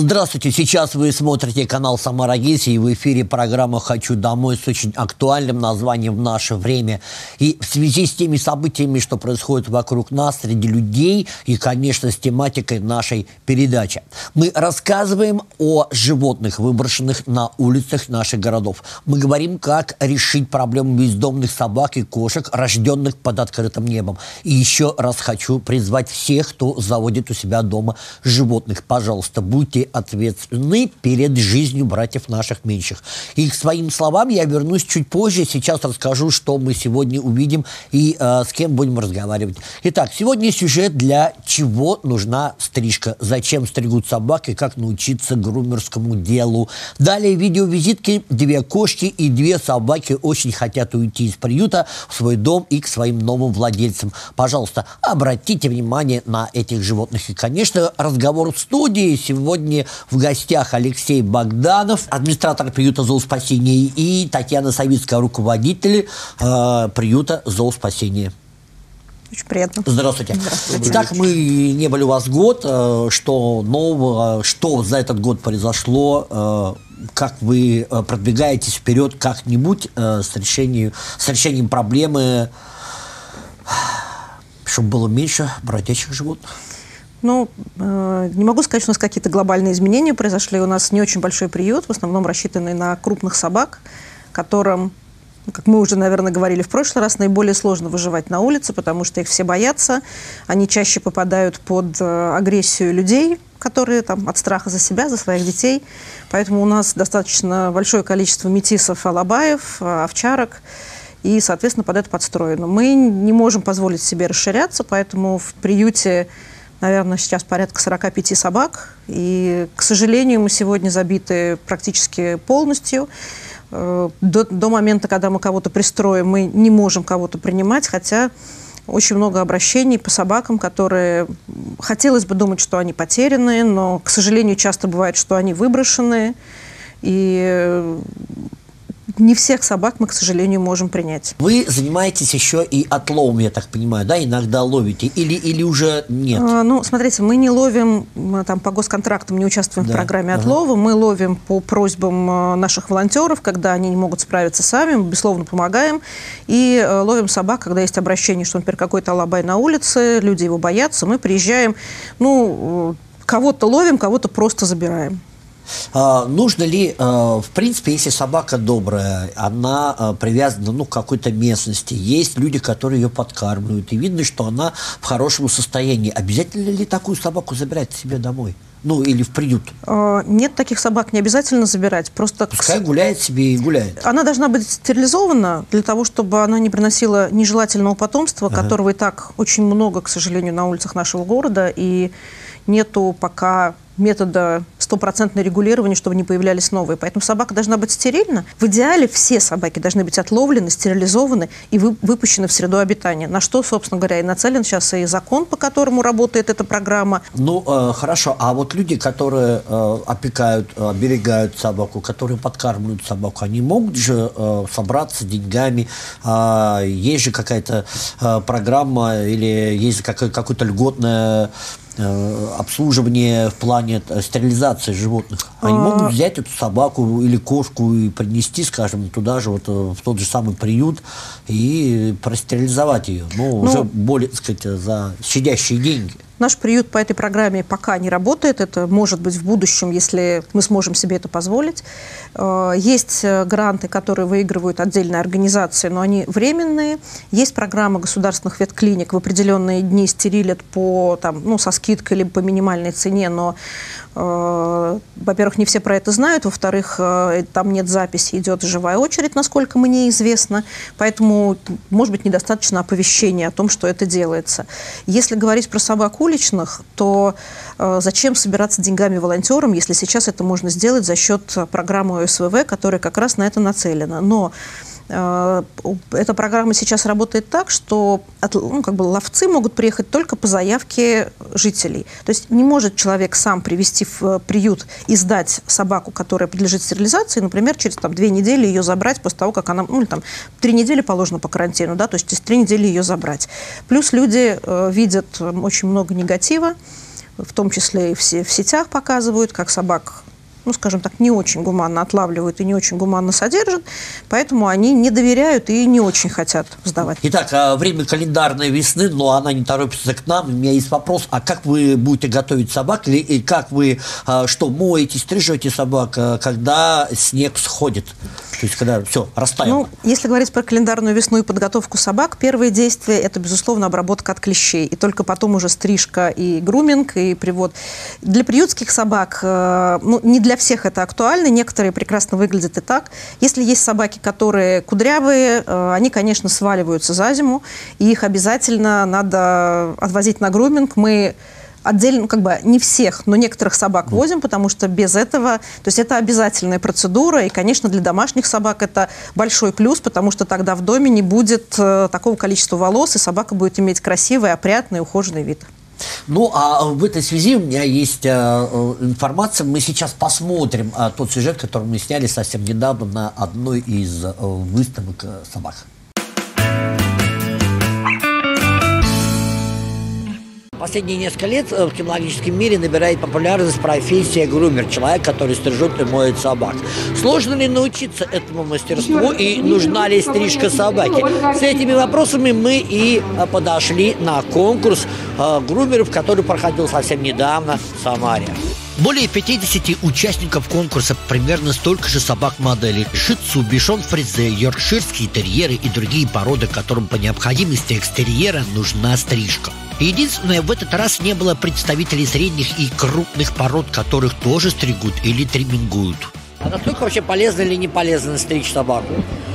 Здравствуйте, сейчас вы смотрите канал «Самара Гейси», и в эфире программа «Хочу домой» с очень актуальным названием «В наше время». И в связи с теми событиями, что происходят вокруг нас, среди людей, и, конечно, с тематикой нашей передачи. Мы рассказываем о животных, выброшенных на улицах наших городов. Мы говорим, как решить проблему бездомных собак и кошек, рожденных под открытым небом. И еще раз хочу призвать всех, кто заводит у себя дома животных. Пожалуйста, будьте ответственны перед жизнью братьев наших меньших. И к своим словам я вернусь чуть позже. Сейчас расскажу, что мы сегодня увидим и с кем будем разговаривать. Итак, сегодня сюжет, для чего нужна стрижка, зачем стригут собак и как научиться грумерскому делу. Далее видеовизитки. 2 кошки и 2 собаки очень хотят уйти из приюта в свой дом и к своим новым владельцам. Пожалуйста, обратите внимание на этих животных. И, конечно, разговор в студии. Сегодня в гостях Алексей Богданов, администратор приюта «Зооспасение», и Татьяна Савицкая, руководитель приюта «Зооспасение». Очень приятно. Здравствуйте. Здравствуйте. Итак, мы не были у вас год. Что нового, что за этот год произошло? Как вы продвигаетесь вперед как-нибудь с решением проблемы, чтобы было меньше бродячих животных? Ну, не могу сказать, что у нас какие-то глобальные изменения произошли. У нас не очень большой приют, в основном рассчитанный на крупных собак, которым, как мы уже, наверное, говорили в прошлый раз, наиболее сложно выживать на улице, потому что их все боятся. Они чаще попадают под агрессию людей, которые там от страха за себя, за своих детей. Поэтому у нас достаточно большое количество метисов, алабаев, овчарок. И, соответственно, под это подстроено. Мы не можем позволить себе расширяться, поэтому в приюте, наверное, сейчас порядка 45 собак. И, к сожалению, мы сегодня забиты практически полностью. До момента, когда мы кого-то пристроим, мы не можем кого-то принимать, хотя очень много обращений по собакам, которые хотелось бы думать, что они потерянные, но, к сожалению, часто бывает, что они выброшены. И не всех собак мы, к сожалению, можем принять. Вы занимаетесь еще и отловом, я так понимаю, да? Иногда ловите? Или уже нет? Ну, смотрите, мы не ловим, мы там по госконтрактам не участвуем в программе отлова. Мы ловим по просьбам наших волонтеров, когда они не могут справиться сами, мы, безусловно, помогаем. И ловим собак, когда есть обращение, что, например, какой-то алабай на улице, люди его боятся, мы приезжаем, ну, кого-то ловим, кого-то просто забираем. Нужно ли, в принципе, если собака добрая, она привязана, ну, к какой-то местности, есть люди, которые ее подкармливают, и видно, что она в хорошем состоянии. Обязательно ли такую собаку забирать себе домой? Ну, или в приют? Нет, таких собак не обязательно забирать. Просто пускай гуляет себе и гуляет. Она должна быть стерилизована для того, чтобы она не приносила нежелательного потомства, которого и так очень много, к сожалению, на улицах нашего города, и нету пока метода стопроцентного регулирования, чтобы не появлялись новые. Поэтому собака должна быть стерильна. В идеале все собаки должны быть отловлены, стерилизованы и выпущены в среду обитания. На что, собственно говоря, и нацелен сейчас и закон, по которому работает эта программа. Ну, хорошо. А вот люди, которые опекают, оберегают собаку, которые подкармливают собаку, они могут же собраться деньгами? Есть же какая-то программа или есть какое-то льготное обслуживание в плане стерилизации животных? Они могут взять эту собаку или кошку и принести, скажем, туда же, вот, в тот же самый приют и простерилизовать ее, уже более, так сказать, за щадящие деньги. Наш приют по этой программе пока не работает. Это может быть в будущем, если мы сможем себе это позволить. Есть гранты, которые выигрывают отдельные организации, но они временные. Есть программа государственных ветклиник, в определенные дни стерилят со скидкой либо по минимальной цене, но, во-первых, не все про это знают, во-вторых, там нет записи, идет живая очередь, насколько мне известно, поэтому, может быть, недостаточно оповещения о том, что это делается. Если говорить про собак уличных, то зачем собираться деньгами волонтерам, если сейчас это можно сделать за счет программы ОСВВ, которая как раз на это нацелена. Но эта программа сейчас работает так, что ловцы могут приехать только по заявке жителей. То есть не может человек сам привести в приют и сдать собаку, которая подлежит стерилизации, например, через 2 недели ее забрать после того, как она, 3 недели положено по карантину, да, то есть через 3 недели ее забрать. Плюс люди видят очень много негатива, в том числе и в сетях показывают, как собак, ну, скажем так, не очень гуманно отлавливают и не очень гуманно содержат, поэтому они не доверяют и не очень хотят сдавать. Итак, время календарной весны, но она не торопится к нам. У меня есть вопрос, а как вы будете готовить собак, и как вы, моете, стрижете собак, когда снег сходит? То есть, когда все, растаяло? Ну, если говорить про календарную весну и подготовку собак, первые действия – это, безусловно, обработка от клещей. И только потом уже стрижка и груминг, и привод. Для приютских собак, не для всех это актуально, некоторые прекрасно выглядят и так. Если есть собаки, которые кудрявые, они, конечно, сваливаются за зиму, и их обязательно надо отвозить на груминг. Мы отдельно, не всех, но некоторых собак возим, потому что без этого, то есть это обязательная процедура, и, конечно, для домашних собак это большой плюс, потому что тогда в доме не будет такого количества волос, и собака будет иметь красивый, опрятный, ухоженный вид. Ну, а в этой связи у меня есть информация. Мы сейчас посмотрим тот сюжет, который мы сняли совсем недавно на одной из выставок собак. Последние несколько лет в кинологическом мире набирает популярность профессия грумер, человек, который стрижет и моет собак. Сложно ли научиться этому мастерству и нужна ли стрижка собаки? С этими вопросами мы и подошли на конкурс грумеров, который проходил совсем недавно в Самаре. Более 50 участников конкурса, примерно столько же собак-моделей. Шицу, бишон фризе, йоркширские терьеры и другие породы, которым по необходимости экстерьера нужна стрижка. Единственное, в этот раз не было представителей средних и крупных пород, которых тоже стригут или тримингуют. А насколько вообще полезно или не полезно стричь собаку?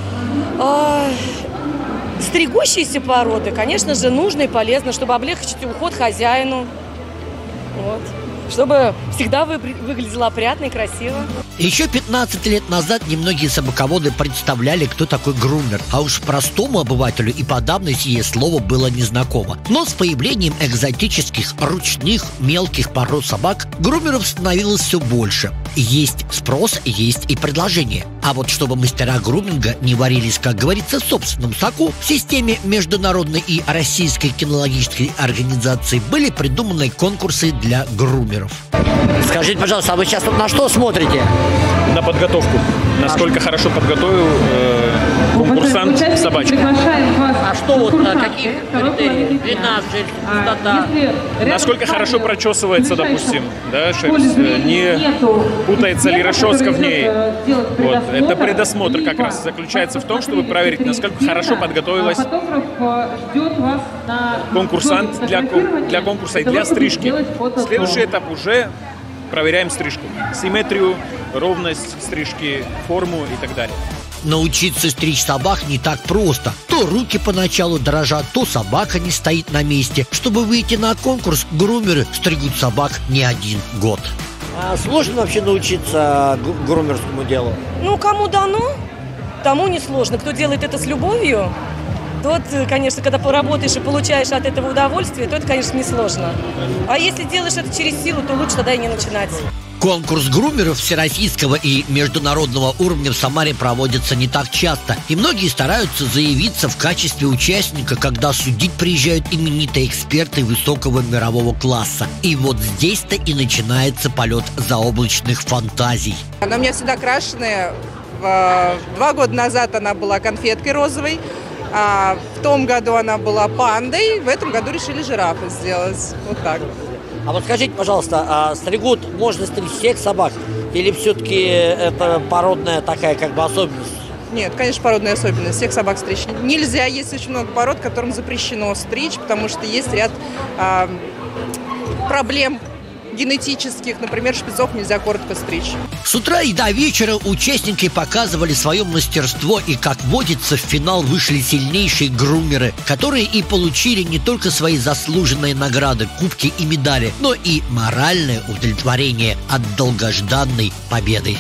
Стригущиеся породы, конечно же, нужно и полезно, чтобы облегчить уход хозяину. Вот. Чтобы всегда выглядело опрятно и красиво. Еще 15 лет назад немногие собаководы представляли, кто такой грумер, а уж простому обывателю и подавно сие слово было незнакомо. Но с появлением экзотических, ручных, мелких пород собак грумеров становилось все больше. Есть спрос, есть и предложение. А вот чтобы мастера груминга не варились, как говорится, в собственном соку, в системе международной и российской кинологической организации были придуманы конкурсы для грумеров. Скажите, пожалуйста, а вы сейчас на что смотрите? На подготовку. Насколько хорошо подготовил конкурсант собачку. А что какие критерии? Длина, шерсть, густота? Насколько хорошо прочесывается, допустим, да, шерсть? Не путается ли расческа в ней? Вот. Это предосмотр как раз заключается в том, чтобы проверить, насколько хорошо подготовилась конкурсант для конкурса и для стрижки. Следующий этап уже проверяем стрижку. Симметрию, ровность стрижки, форму и так далее. Научиться стричь собак не так просто. То руки поначалу дрожат, то собака не стоит на месте. Чтобы выйти на конкурс, грумеры стригут собак не 1 год. А сложно вообще научиться грумерскому делу? Ну, кому дано, тому не сложно. Кто делает это с любовью, тот, конечно, когда поработаешь и получаешь от этого удовольствие, то это, конечно, несложно. А если делаешь это через силу, то лучше тогда и не начинать. Конкурс грумеров всероссийского и международного уровня в Самаре проводится не так часто, и многие стараются заявиться в качестве участника, когда судить приезжают именитые эксперты высокого мирового класса. И вот здесь-то и начинается полет заоблачных фантазий. Она у меня всегда крашеная. 2 года назад она была конфеткой розовой, а в том году она была пандой, в этом году решили жирафа сделать. Вот так. А вот скажите, пожалуйста, стригут можно стричь всех собак? Или все-таки это породная такая особенность? Нет, конечно, породная особенность. Всех собак стричь нельзя. Есть очень много пород, которым запрещено стричь, потому что есть ряд проблем генетических. Например, шпицов нельзя коротко стричь. С утра и до вечера участники показывали свое мастерство, и, как водится, в финал вышли сильнейшие грумеры, которые и получили не только свои заслуженные награды, кубки и медали, но и моральное удовлетворение от долгожданной победы.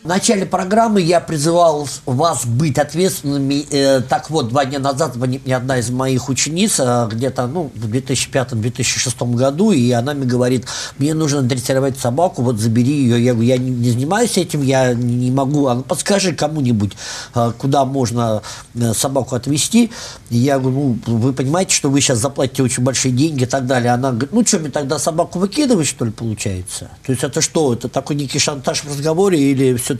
В начале программы я призывал вас быть ответственными. Так вот, 2 дня назад звонит мне одна из моих учениц, где-то в 2005-2006 году, и она мне говорит, мне нужно дрессировать собаку, вот забери ее. Я говорю, я не занимаюсь этим, я не могу. Она, подскажи кому-нибудь, куда можно собаку отвезти. И я говорю, вы понимаете, что вы сейчас заплатите очень большие деньги и так далее. Она говорит, что, мне тогда собаку выкидывать, что ли, получается? То есть это что, это такой некий шантаж в разговоре или все-таки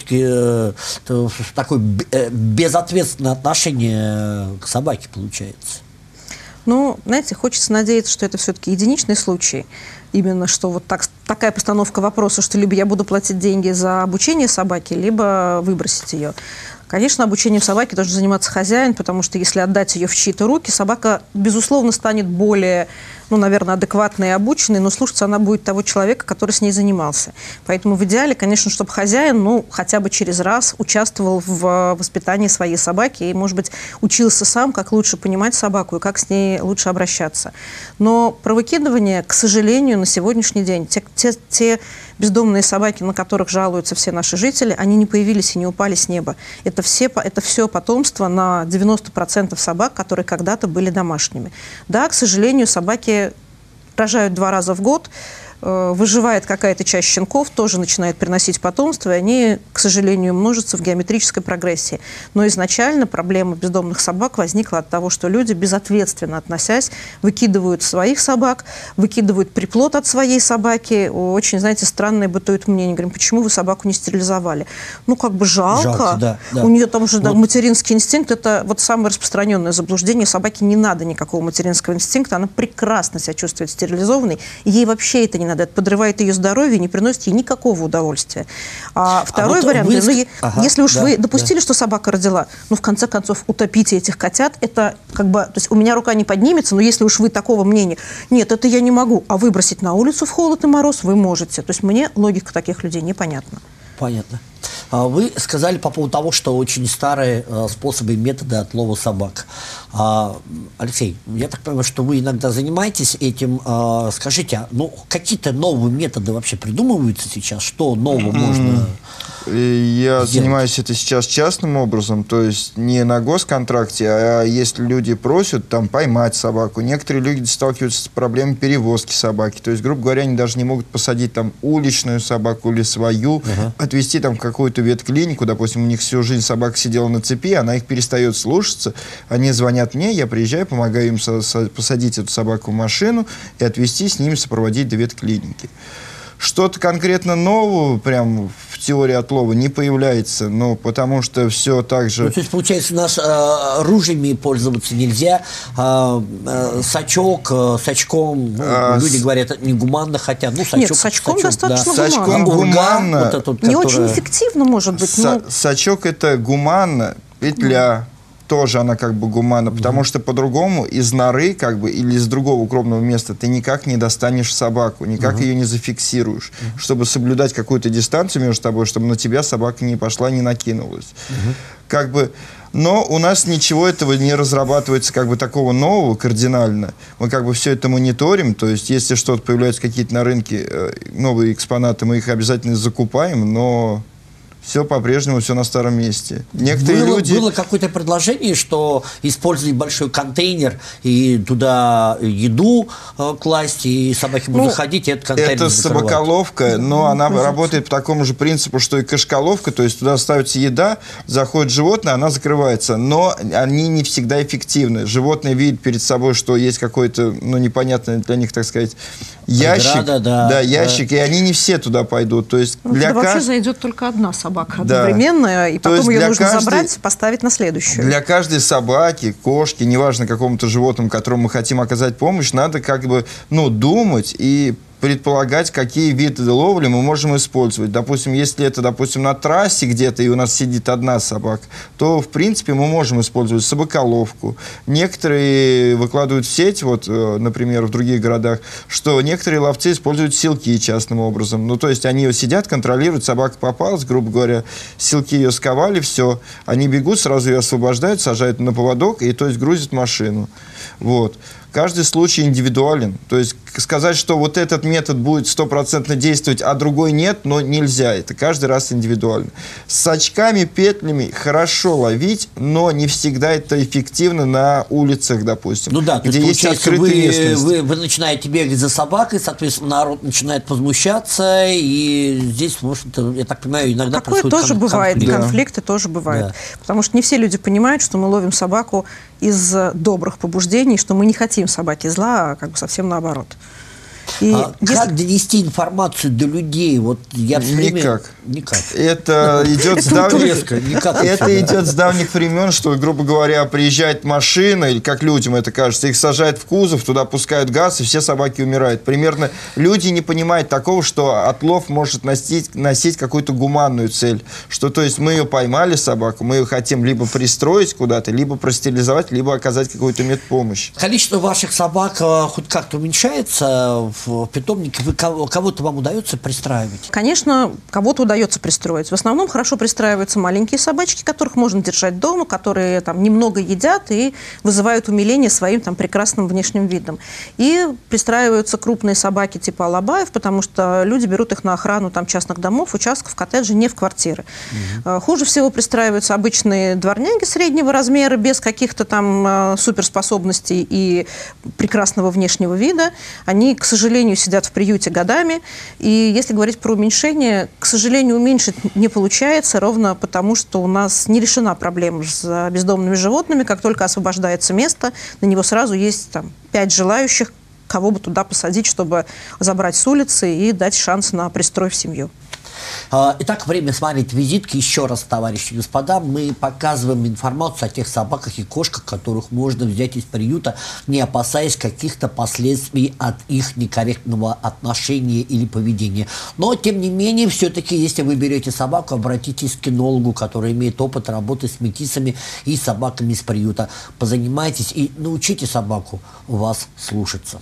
такое безответственное отношение к собаке получается? Ну, знаете, хочется надеяться, что это все-таки единичный случай. Именно что вот такая постановка вопроса, что либо я буду платить деньги за обучение собаки, либо выбросить ее. Конечно, обучением собаки должен заниматься хозяин, потому что если отдать ее в чьи-то руки, собака, безусловно, станет более, наверное, адекватной и обученной, но слушаться она будет того человека, который с ней занимался. Поэтому в идеале, конечно, чтобы хозяин, хотя бы через раз участвовал в воспитании своей собаки и, может быть, учился сам, как лучше понимать собаку и как с ней лучше обращаться. Но про выкидывание, к сожалению, на сегодняшний день, те бездомные собаки, на которых жалуются все наши жители, они не появились и не упали с неба. Это все потомство на 90% собак, которые когда-то были домашними. Да, к сожалению, собаки рожают 2 раза в год, выживает какая-то часть щенков, тоже начинает приносить потомство, и они, к сожалению, множатся в геометрической прогрессии. Но изначально проблема бездомных собак возникла от того, что люди, безответственно относясь, выкидывают своих собак, выкидывают приплод от своей собаки. Очень, знаете, странное бытует мнение. Говорим, почему вы собаку не стерилизовали? Жалко. Да. У нее там уже материнский инстинкт. Это вот самое распространенное заблуждение. Собаке не надо никакого материнского инстинкта. Она прекрасно себя чувствует стерилизованной. И ей вообще это не надо. Это подрывает ее здоровье и не приносит ей никакого удовольствия. Второй вариант, если уж вы допустили, что собака родила, в конце концов, утопите этих котят, это то есть у меня рука не поднимется, но если уж вы такого мнения, нет, это я не могу, а выбросить на улицу в холод и мороз вы можете. То есть мне логика таких людей непонятна. Понятно. Вы сказали по поводу того, что очень старые способы и методы отлова собак. Алексей, я так понимаю, что вы иногда занимаетесь этим. Скажите, какие-то новые методы вообще придумываются сейчас? Что нового можно Я сделать? занимаюсь это сейчас частным образом, то есть не на госконтракте, а если люди просят поймать собаку. Некоторые люди сталкиваются с проблемой перевозки собаки. То есть, грубо говоря, они даже не могут посадить уличную собаку или свою, отвезти в какую-то ветклинику. Допустим, у них всю жизнь собака сидела на цепи, она их перестает слушаться. Они звонят мне, я приезжаю, помогаю им посадить эту собаку в машину и отвезти с ними, сопроводить до ветклиники. Что-то конкретно нового прям в теории отлова не появляется, потому что все так же... то есть, получается, ружьями пользоваться нельзя, сачком, люди говорят, это негуманно, хотя, сачок... Нет, сачком достаточно гуманно. Сачком гуманно. Не очень эффективно, может быть, Сачок это гуманно, петля... тоже она гуманна, потому что по-другому из норы или из другого укромного места ты никак не достанешь собаку, никак ее не зафиксируешь, чтобы соблюдать какую-то дистанцию между тобой, чтобы на тебя собака не пошла, не накинулась. Но у нас ничего этого не разрабатывается такого нового кардинально. Мы все это мониторим, то есть если что-то появляется, какие-то на рынке новые экспонаты, мы их обязательно закупаем, но... Все по-прежнему, все на старом месте. Было какое-то предложение, что использовать большой контейнер и туда еду класть, и собаки будут заходить, и этот контейнер это закрывать. собаколовка, но она работает по такому же принципу, что и кошколовка, то есть туда ставится еда, заходит животное, она закрывается, но они не всегда эффективны. Животное видит перед собой, что есть какой-то, непонятный для них, так сказать, ящик, ящик, и они не все туда пойдут. То есть вообще зайдет только одна собака одновременно, и потом ее нужно забрать, поставить на следующую. Для каждой собаки, кошки, неважно какому-то животному, которому мы хотим оказать помощь, надо думать и предполагать, какие виды ловли мы можем использовать. Допустим, если это, на трассе где-то, и у нас сидит одна собака, то, в принципе, мы можем использовать собаколовку. Некоторые выкладывают в сеть, например, в других городах, что некоторые ловцы используют силки частным образом. То есть они сидят, контролируют, собака попалась, грубо говоря, силки ее сковали, все. Они бегут, сразу ее освобождают, сажают на поводок, и то есть грузят машину. каждый случай индивидуален. То есть сказать, что вот этот метод будет 100% действовать, а другой нет, но нельзя. Это каждый раз индивидуально. С очками, петлями хорошо ловить, но не всегда это эффективно на улицах, допустим. Ну да, где есть открытые местности. Вы начинаете бегать за собакой, соответственно, народ начинает возмущаться, и здесь, может, я так понимаю, иногда такое тоже бывает, конфликты тоже бывают. Да. Потому что не все люди понимают, что мы ловим собаку из добрых побуждений, что мы не хотим собаке зла, а как бы совсем наоборот. И как донести информацию до людей? Вот я все время... Никак. Это идет с давних времен, что, грубо говоря, приезжает машина, или как людям это кажется, их сажают в кузов, туда пускают газ, и все собаки умирают. Примерно люди не понимают такого, что отлов может носить какую-то гуманную цель. Что, то есть, мы ее поймали, собаку, мы ее хотим либо пристроить куда-то, либо простерилизовать, либо оказать какую-то медпомощь. Количество ваших собак хоть как-то уменьшается в питомнике? Кого-то вам удается пристраивать? Конечно, кого-то удается пристроить. В основном хорошо пристраиваются маленькие собачки, которых можно держать дома, которые там немного едят и вызывают умиление своим там прекрасным внешним видом. И пристраиваются крупные собаки типа алабаев, потому что люди берут их на охрану там частных домов, участков, коттеджей, не в квартиры. Хуже всего пристраиваются обычные дворняги среднего размера, без каких-то там суперспособностей и прекрасного внешнего вида. Они, к сожалению, сидят в приюте годами. И если говорить про уменьшение, к сожалению, уменьшить не получается, ровно потому, что у нас не решена проблема с бездомными животными. Как только освобождается место, на него сразу есть там 5 желающих, кого бы туда посадить, чтобы забрать с улицы и дать шанс на пристрой в семью. Итак, время смотреть визитки. Еще раз, товарищи и господа, мы показываем информацию о тех собаках и кошках, которых можно взять из приюта, не опасаясь каких-то последствий от их некорректного отношения или поведения. Но, тем не менее, все-таки, если вы берете собаку, обратитесь к кинологу, который имеет опыт работы с метисами и собаками из приюта. Позанимайтесь и научите собаку вас слушаться.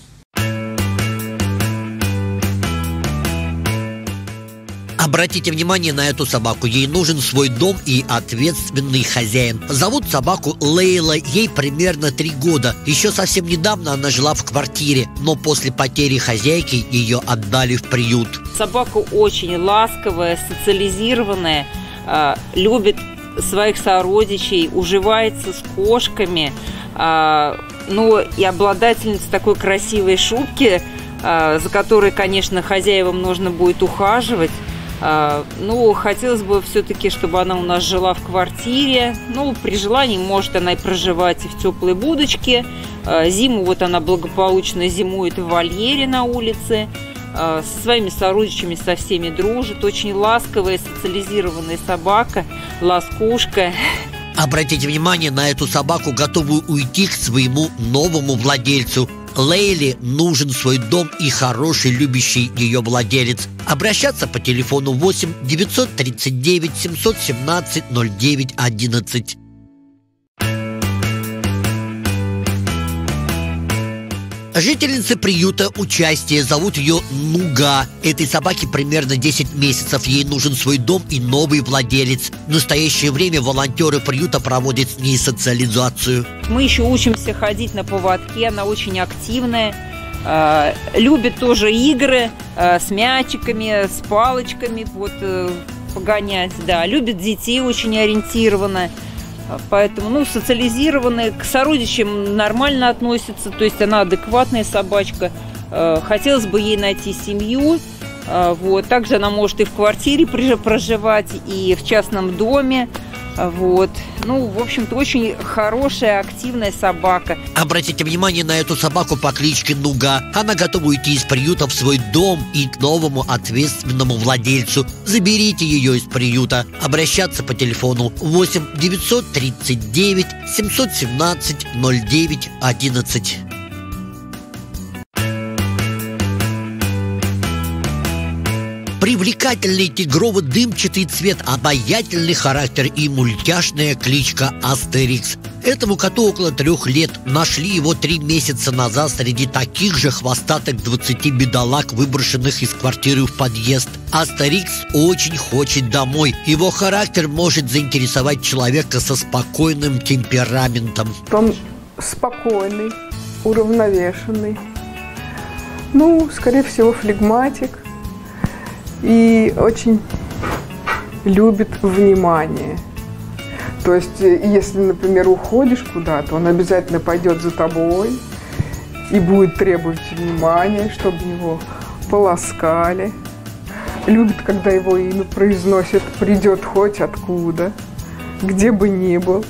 Обратите внимание на эту собаку. Ей нужен свой дом и ответственный хозяин. Зовут собаку Лейла. Ей примерно 3 года. Еще совсем недавно она жила в квартире, но после потери хозяйки ее отдали в приют. Собака очень ласковая, социализированная, любит своих сородичей, уживается с кошками. Ну и обладательница такой красивой шубки, за которой, конечно, хозяевам нужно будет ухаживать. Ну, хотелось бы все-таки, чтобы она у нас жила в квартире. Ну, при желании может она и проживать и в теплой будочке. Зиму вот она благополучно зимует в вольере на улице. Со своими сородичами, со всеми дружит. Очень ласковая, социализированная собака, ласкушка. Обратите внимание на эту собаку, готовую уйти к своему новому владельцу. Лейле нужен свой дом и хороший, любящий ее владелец. Обращаться по телефону 8 939 717 09 11. Жительница приюта «Участие». Зовут ее Нуга. Этой собаке примерно 10 месяцев. Ей нужен свой дом и новый владелец. В настоящее время волонтеры приюта проводят с ней социализацию. Мы еще учимся ходить на поводке. Она очень активная. Любит тоже игры с мячиками, с палочками. Вот, погонять. Да. Любит детей, очень ориентированно. Поэтому, ну, социализированная, к сородичам нормально относится, то есть она адекватная собачка. Хотелось бы ей найти семью. Вот. Также она может и в квартире проживать, и в частном доме. Вот. Ну, в общем-то, очень хорошая, активная собака. Обратите внимание на эту собаку по кличке Нуга. Она готова уйти из приюта в свой дом и к новому ответственному владельцу. Заберите ее из приюта. Обращаться по телефону 8 939 717 09 11. Привлекательный тигрово-дымчатый цвет, обаятельный характер и мультяшная кличка Астерикс. Этому коту около 3 лет. Нашли его 3 месяца назад среди таких же хвостатых 20 бедолаг, выброшенных из квартиры в подъезд. Астерикс очень хочет домой. Его характер может заинтересовать человека со спокойным темпераментом. Он спокойный, уравновешенный. Ну, скорее всего, флегматик. И очень любит внимание. То есть, если, например, уходишь куда-то, он обязательно пойдет за тобой и будет требовать внимания, чтобы его поласкали. Любит, когда его имя произносят, придет хоть откуда, где бы ни был.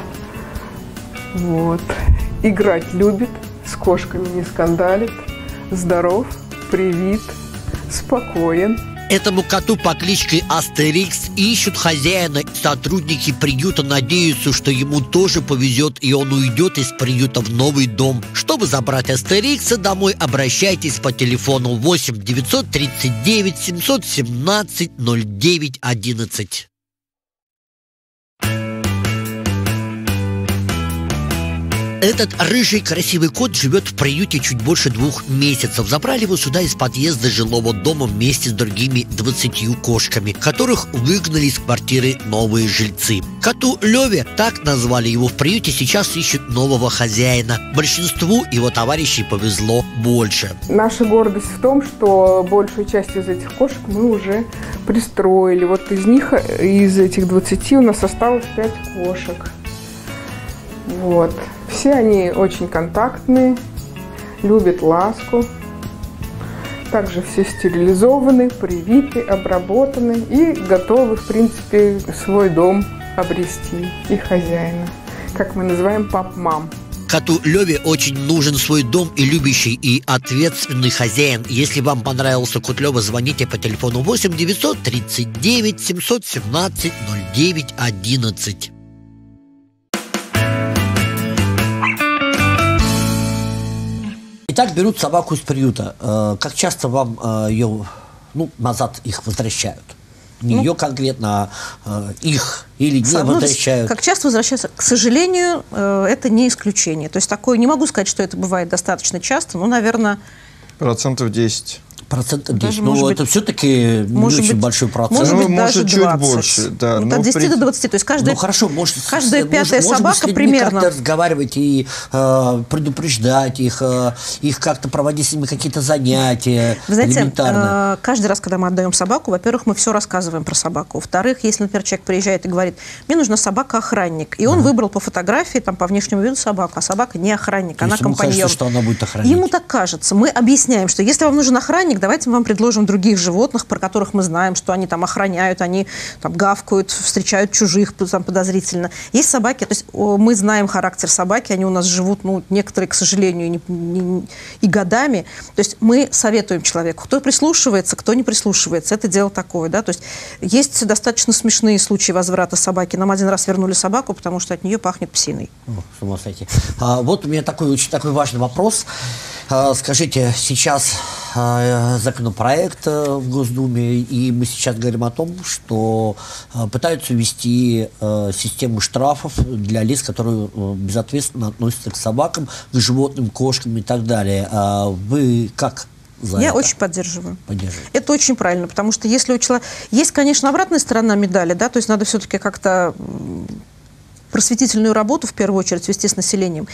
Вот. Играть любит, с кошками не скандалит, здоров, привит, спокоен. Этому коту по кличке Астерикс ищут хозяина. Сотрудники приюта надеются, что ему тоже повезет, и он уйдет из приюта в новый дом. Чтобы забрать Астерикса домой, обращайтесь по телефону 8 939 717 09 11. Этот рыжий красивый кот живет в приюте чуть больше 2 месяцев. Забрали его сюда из подъезда жилого дома вместе с другими 20 кошками, которых выгнали из квартиры новые жильцы. Коту Леве, так назвали его в приюте, сейчас ищут нового хозяина. Большинству его товарищей повезло больше. Наша гордость в том, что большую часть из этих кошек мы уже пристроили. Вот из них, из этих 20 у нас осталось 5 кошек. Вот. Все они очень контактные, любят ласку. Также все стерилизованы, привиты, обработаны и готовы, в принципе, свой дом обрести и хозяина. Как мы называем, пап-мам. Коту Леве очень нужен свой дом и любящий, и ответственный хозяин. Если вам понравился кот Лева, звоните по телефону 8 939 717 09 11. Итак, берут собаку из приюта. Как часто вам ее, назад их возвращают? Не ее конкретно, а их или не возвращают? Как часто возвращаются? К сожалению, это не исключение. То есть такое, не могу сказать, что это бывает достаточно часто, но, наверное... 10%. 10%. Ну, это все-таки не очень большой процент. Может быть, даже даже чуть 20. больше. Да, от 10 до 20. То есть каждая, хорошо, каждая пятая собака примерно. Как-то разговаривать и предупреждать их, как-то проводить с ними какие-то занятия. Вы знаете, элементарно. каждый раз, когда мы отдаем собаку, во-первых, мы все рассказываем про собаку. Во-вторых, если, например, человек приезжает и говорит, мне нужна собака-охранник, и он выбрал по фотографии, по внешнему виду собаку, а собака не охранник, она компаньон. Ему кажется, что она будет охранять. Ему так кажется. Мы объясняем, что если вам нужен охранник, давайте мы вам предложим других животных, про которых мы знаем, что они там охраняют, они там гавкают, встречают чужих там подозрительно. Есть собаки, то есть мы знаем характер собаки, они у нас живут, некоторые, к сожалению, и годами. То есть мы советуем человеку, кто прислушивается, кто не прислушивается. Это дело такое, да. То есть есть достаточно смешные случаи возврата собаки. Нам один раз вернули собаку, потому что от нее пахнет псиной. С ума сойти. Вот у меня такой важный вопрос. Скажите, сейчас законопроект в Госдуме, и мы сейчас говорим о том, что пытаются ввести систему штрафов для лиц, которые безответственно относятся к собакам, к животным, кошкам и так далее. Вы как? Я очень поддерживаю. Это очень правильно, потому что если у человека... Есть, конечно, обратная сторона медали, да, то есть надо все-таки как-то просветительную работу, в первую очередь, вести с населением.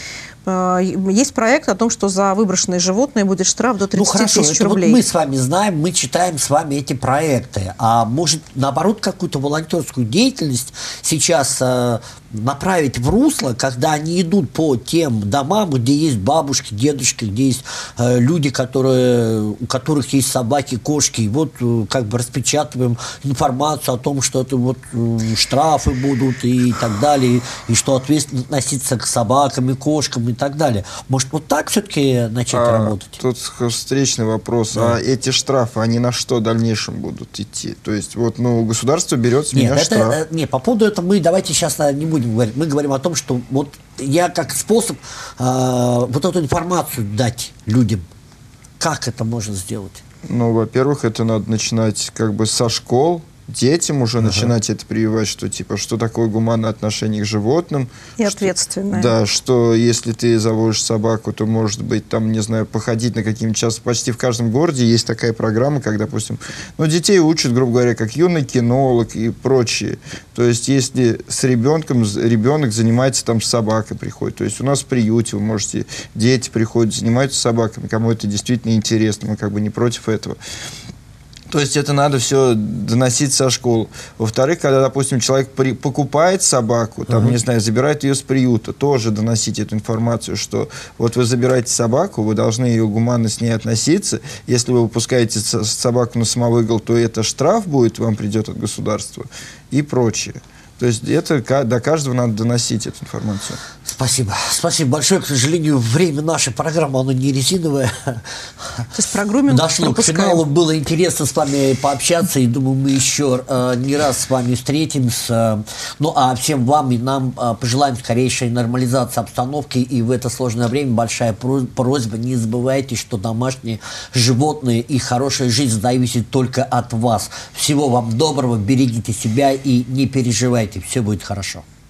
Есть проект о том, что за выброшенные животные будет штраф до 30 тысяч рублей. Вот мы с вами знаем, мы читаем с вами эти проекты. А может, наоборот, какую-то волонтерскую деятельность сейчас направить в русло, когда они идут по тем домам, где есть бабушки, дедушки, где есть люди, у которых есть собаки, кошки, и вот как бы распечатываем информацию о том, что это вот штрафы будут и так далее, и что ответственно относиться к собакам и кошкам и так далее. Может, вот так все-таки начать работать? Тут встречный вопрос. Да. А эти штрафы, они на что в дальнейшем будут идти? То есть, государство берет с меня штраф. Нет, по поводу этого мы давайте сейчас не будем говорить. Мы говорим о том, что вот я как способ вот эту информацию дать людям. Как это можно сделать? Во-первых, это надо начинать как бы со школ, детям уже начинать это прививать, что типа, что такое гуманное отношение к животным. И ответственное. Да, что если ты заводишь собаку, то, может быть, там, не знаю, походить на какие-нибудь... Сейчас почти в каждом городе есть такая программа, как, допустим, ну, детей учат, грубо говоря, как юный кинолог и прочее. То есть, если с ребенком, ребенок занимается там с собакой, приходит. То есть, у нас в приюте вы можете... Дети приходят, занимаются собаками, кому это действительно интересно, мы как бы не против этого. То есть это надо все доносить со школы. Во-вторых, когда, допустим, человек покупает собаку, там, не знаю, забирает ее с приюта, тоже доносить эту информацию, что вот вы забираете собаку, вы должны ее гуманно с ней относиться. Если вы выпускаете собаку на самовыгул, то это штраф будет, вам придет от государства и прочее. То есть это до каждого надо доносить эту информацию. Спасибо. Спасибо большое. К сожалению, время нашей программы, оно не резиновое. То есть про груминг дошло к финалу. Было интересно с вами пообщаться. И думаю, мы еще не раз с вами встретимся. Ну, а всем вам и нам пожелаем скорейшей нормализации обстановки. И в это сложное время большая просьба. Не забывайте, что домашние животные и хорошая жизнь зависит только от вас. Всего вам доброго. Берегите себя и не переживайте. Все будет хорошо.